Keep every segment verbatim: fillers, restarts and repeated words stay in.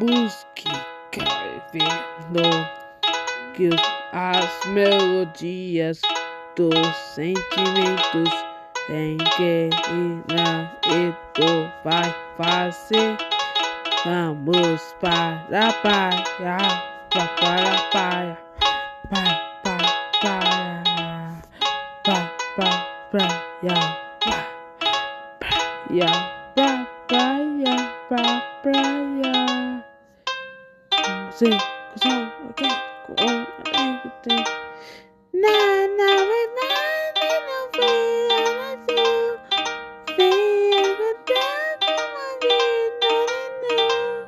música, vendo que as melodias dos sentimentos em que tu vai fazer. Vamos para a praia, para para a praia, para para a praia, para para a praia, praia, pra praia, pra praia. Você, você, ok, com tem. Na na na na não foi nasceu, veio cantando uma vida não.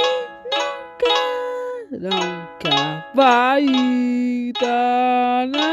Nunca vai dar nada.